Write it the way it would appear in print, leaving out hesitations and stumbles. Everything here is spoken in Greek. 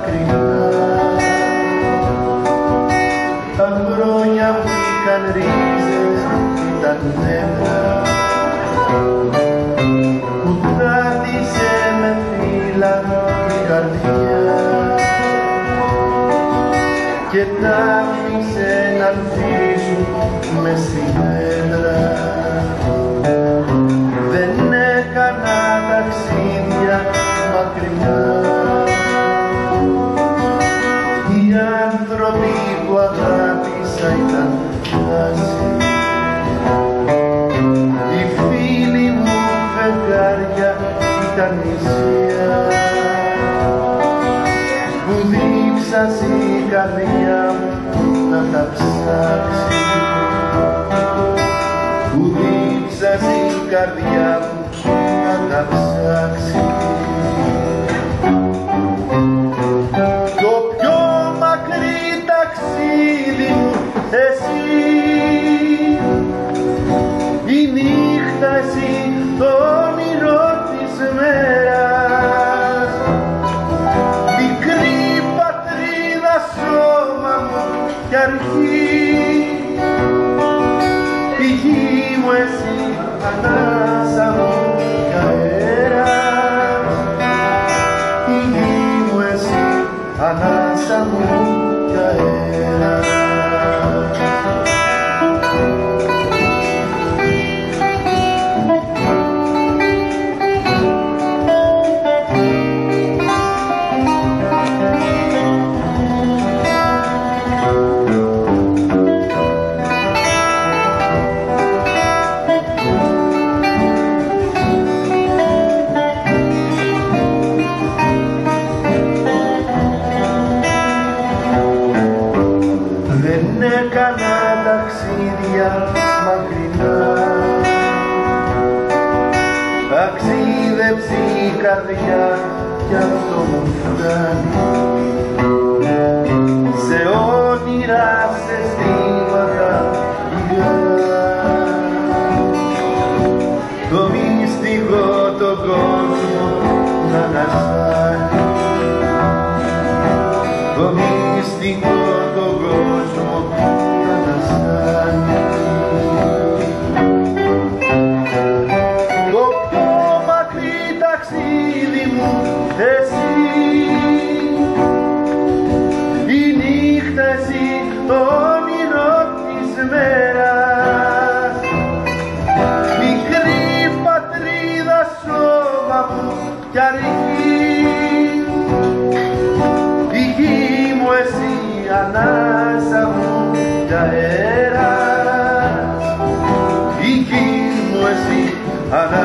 μακρινά. Τα χρόνια που είχαν ρίζες ήταν νεύρα που κράτησε με φύλλα η καρδιά και τα άφησε να ανθίσουν μες στην έδρα. Δεν έκανα ταξίδια μακρινά. Οι άνθρωποι που αγάπησα ήταν χάσει. Οι φίλοι μου φεγγάρια ήταν νησιά που δίψασε η καρδιά μου να τα ψάξει. Που δίψασε η καρδιά μου να τα ψάξει. Το πιο μακρύ ταξίδι μου εσύ, η νύχτα εσύ, το όνειρο της μέρας, μικρή πατρίδα, σώμα μου κι αρχή, η γη μου εσύ, ανάσα μου κι αέρας, η γη μου εσύ, ανάσα μου κι αέρας. Δεν έκανα ταξίδια μακρινά. Ταξίδεψε η καρδιά κι αυτό μου φτάνει. Σε όνειρα, σε αισθήματα υγρά, το μυστικό τον κόσμο να αναστάνει. Το μυστικό τον κόσμο να αναστάνει. Το πιο μακρύ ταξίδι μου εσύ, η νύχτα εσύ, το όνειρο της μέρας, μικρή πατρίδα, σώμα μου κι αρχή, η γη μου εσύ, ανάσα μου κι αέρας, η γη μου εσύ, ανάσα